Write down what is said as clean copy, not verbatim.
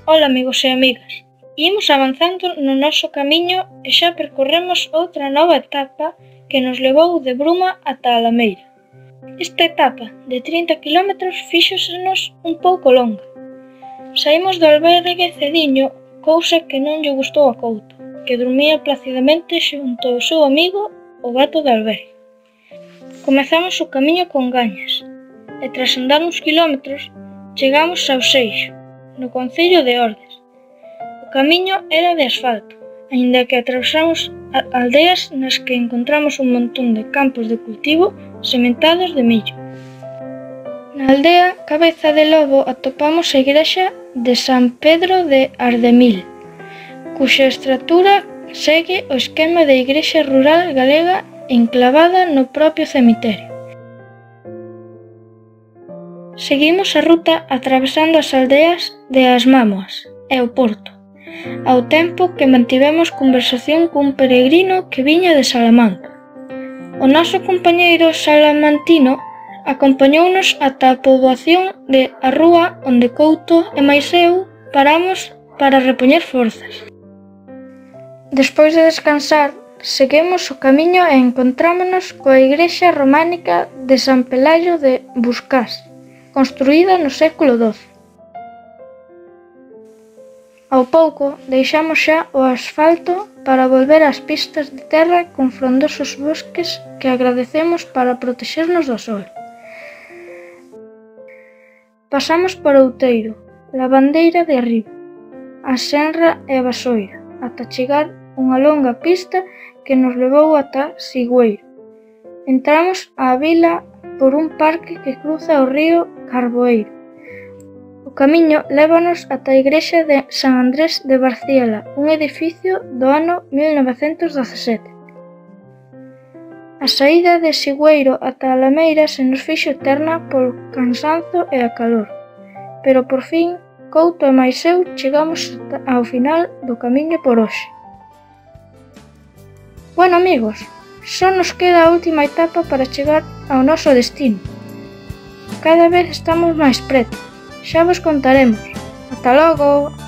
Ola amigos e amigas, imos avanzando no noso camiño e xa percorremos outra nova etapa que nos levou de Bruma ata Alameira. Esta etapa de 30 km fíxosenos un pouco longa. Saímos do albergue cediño, cousa que non lle gustou a Couto, que dormía placidamente xunto ao seu amigo, o gato do albergue. Comezamos o camiño con gañas, e tras andar uns kilómetros, chegamos ao Seixo, no concello de Ordes. O camiño era de asfalto, aínda que atravesamos aldeas nas que encontramos un montón de campos de cultivo sementados de millo. Na aldea Cabeza de Lobo atopamos a igrexa de San Pedro de Ardemil, cuxa estrutura segue o esquema de igrexa rural galega enclavada no propio cemiterio. Seguimos a ruta atravesando as aldeas de As Mámoas e o Porto, ao tempo que mantivemos conversación cun peregrino que viña de Salamanca. O noso compañeiro salamantino acompañounos ata a poboación de A Rúa, onde Couto e mais eu paramos para repoñer forzas. Despois de descansar, seguimos o camiño e encontrámonos coa igrexa románica de San Pelayo de Buscás, construída no século XII. Ao pouco, deixamos xa o asfalto para volver ás pistas de terra con frondosos bosques que agradecemos para protexernos do sol. Pasamos por Outeiro, Lavandeira de Arriba, a Senra e a Basoira, ata chegar unha longa pista que nos levou ata Sigüeiro. Entramos á vila por un parque que cruza o río Carboeiro. O camiño lévanos ata a igrexa de San Andrés de Barciela, un edificio do ano 1917. A saída de Sigüeiro ata Alameira se nos fixo eterna polo cansanzo e a calor, pero por fin Couto e máis eu chegamos ao final do camiño por hoxe. Bueno amigos, só nos queda a última etapa para chegar ao noso destino. Cada vez estamos máis preto. Xa vos contaremos. Ata logo!